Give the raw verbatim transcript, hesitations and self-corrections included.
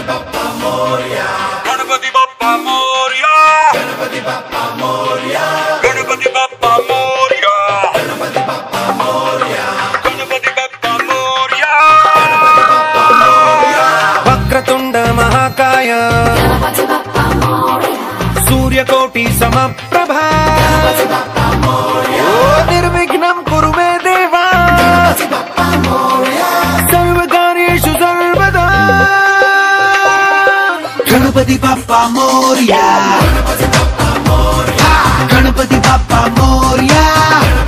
Bappa Moria, Ganapati Bappa Moria, Ganapati Bappa Moria, Ganapati Bappa Moria, Ganapati Bappa Moria, Ganapati Bappa Moria, Bappa Moria, Vakratunda Mahakaya, Ganapati Bappa Moria, Suryakoti Samaprabha, Ganapati Bappa Moria, Nirvignam Kuru me Deva, Ganapati Bappa Moria, Sarvakaryeshu Sarvada, Ganapati Bappa Moria, Ganapati Bappa Moria, Ganapati Bappa Moria.